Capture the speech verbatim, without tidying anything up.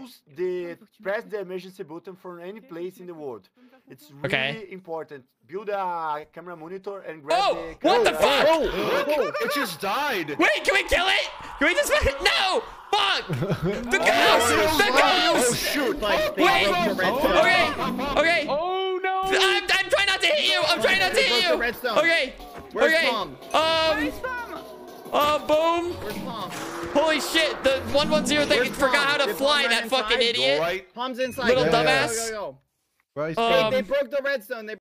use the press the emergency button from any place in the world. It's really Okay. important. Build a camera monitor and grab Oh, the what the camera. fuck? Oh, oh, it just died. Wait, can we kill it? Can we just no? Fuck! The ghost! Oh, The oh, ghost! shoot. Like, they Wait. broke the redstone. Okay, okay. Oh no! I'm, I'm trying not to hit you. I'm trying not to They hit broke the you. redstone. Okay. Where's Okay. Tom? Um. Uh, boom. Where's Tom? Holy shit! The one one zero thing Where's forgot Tom? how to Did fly. Tom That run fucking inside? idiot. Go right. Tom's inside. Little Go, go, dumbass. Go, go, go. Right. Um, They, they broke the redstone. They